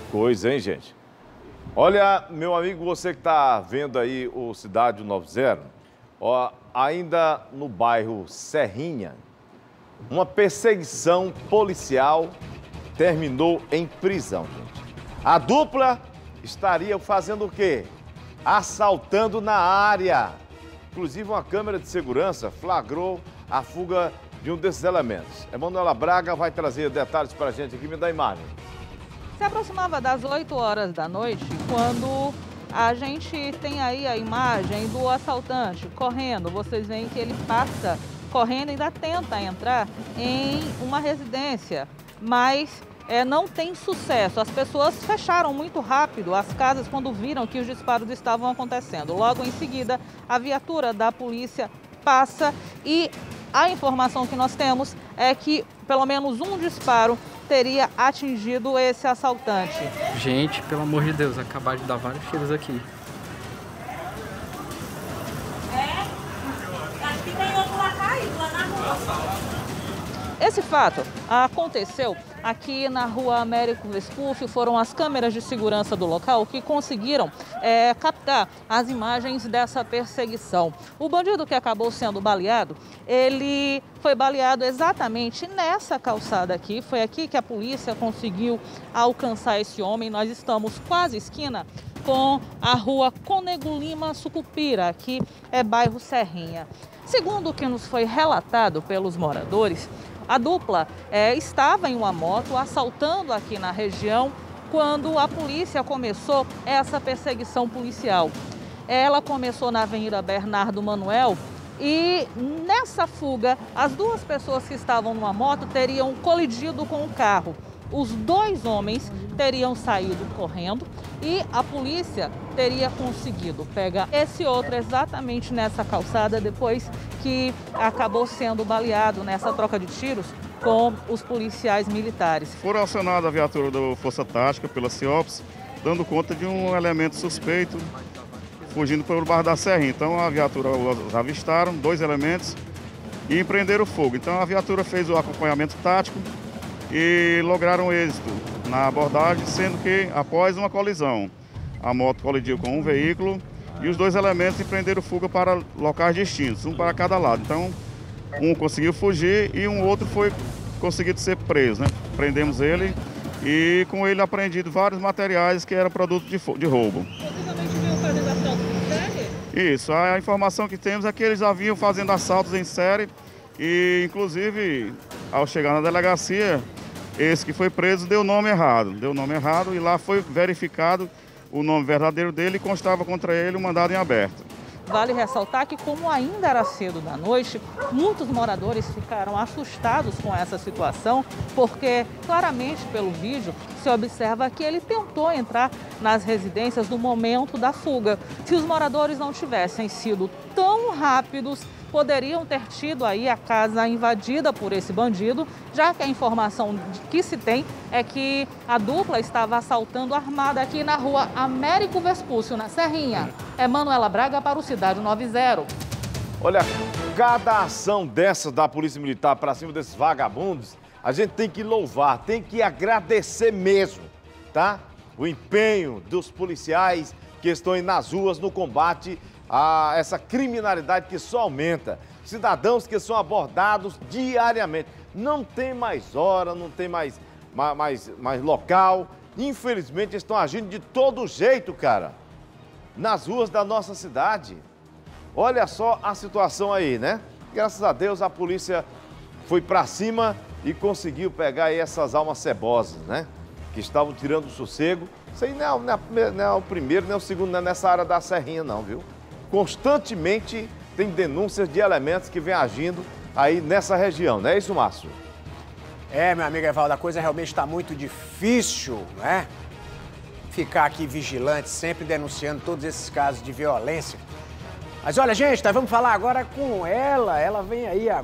coisa, hein, gente? Olha, meu amigo, você que está vendo aí o Cidade 90, ó, ainda no bairro Serrinha, uma perseguição policial terminou em prisão, gente. A dupla estaria fazendo o quê? Assaltando na área. Inclusive, uma câmera de segurança flagrou a fuga de um desses elementos. Emanuela Braga vai trazer detalhes para a gente aqui. Me dá a imagem. Se aproximava das 8 horas da noite, quando a gente tem aí a imagem do assaltante correndo. Vocês veem que ele passa correndo e ainda tenta entrar em uma residência, mas não tem sucesso. As pessoas fecharam muito rápido as casas quando viram que os disparos estavam acontecendo. Logo em seguida, a viatura da polícia passa e a informação que nós temos é que pelo menos um disparo teria atingido esse assaltante. Gente, pelo amor de Deus, acabaram de dar vários tiros aqui. Acho que tem outro lá caído, lá na rua. Esse fato aconteceu aqui na rua Américo Vespúcio. Foram as câmeras de segurança do local que conseguiram captar as imagens dessa perseguição. O bandido que acabou sendo baleado, ele foi baleado exatamente nessa calçada aqui. Foi aqui que a polícia conseguiu alcançar esse homem. Nós estamos quase esquina com a rua Cônego Lima Sucupira, aqui é bairro Serrinha. Segundo o que nos foi relatado pelos moradores, a dupla estava em uma moto assaltando aqui na região quando a polícia começou essa perseguição policial. Ela começou na Avenida Bernardo Manuel e nessa fuga as duas pessoas que estavam numa moto teriam colidido com o carro. Os dois homens teriam saído correndo e a polícia teria conseguido pegar esse outro exatamente nessa calçada depois que acabou sendo baleado nessa troca de tiros com os policiais militares. Foram acionadas a viatura da Força Tática pela CIOPS, dando conta de um elemento suspeito fugindo pelo bairro da Serrinha. Então a viatura os avistaram, dois elementos, e empreenderam o fogo. Então a viatura fez o acompanhamento tático e lograram êxito na abordagem, sendo que após uma colisão, a moto colidiu com um veículo e os dois elementos empreenderam fuga para locais distintos, um para cada lado. Então, um conseguiu fugir e um outro foi conseguido ser preso, né? Prendemos ele e com ele apreendido vários materiais que eram produto de roubo. Isso, a informação que temos é que eles haviam fazendo assaltos em série e, inclusive, ao chegar na delegacia, esse que foi preso deu nome errado e lá foi verificado o nome verdadeiro dele e constava contra ele um mandado em aberto. Vale ressaltar que, como ainda era cedo da noite, muitos moradores ficaram assustados com essa situação, porque claramente pelo vídeo se observa que ele tentou entrar nas residências no momento da fuga. Se os moradores não tivessem sido tão rápidos, poderiam ter tido aí a casa invadida por esse bandido, já que a informação que se tem é que a dupla estava assaltando armada aqui na rua Américo Vespúcio, na Serrinha. Emanuela Braga para o Cidade 90. Olha, cada ação dessa da Polícia Militar para cima desses vagabundos, a gente tem que louvar, tem que agradecer mesmo, tá? O empenho dos policiais que estão aí nas ruas no combate a essa criminalidade que só aumenta. Cidadãos que são abordados diariamente. Não tem mais hora, não tem mais local. Infelizmente, estão agindo de todo jeito, cara, nas ruas da nossa cidade. Olha só a situação aí, né? Graças a Deus, a polícia foi pra cima e conseguiu pegar aí essas almas cebosas, né? Que estavam tirando o sossego. Isso aí não é o primeiro, nem o segundo, não é nessa área da Serrinha, não, viu? Constantemente tem denúncias de elementos que vêm agindo aí nessa região, não é isso, Márcio? Meu amigo Evaldo, a coisa realmente está muito difícil, né? Ficar aqui vigilante, sempre denunciando todos esses casos de violência. Mas olha, gente, nós vamos falar agora com ela vem aí agora.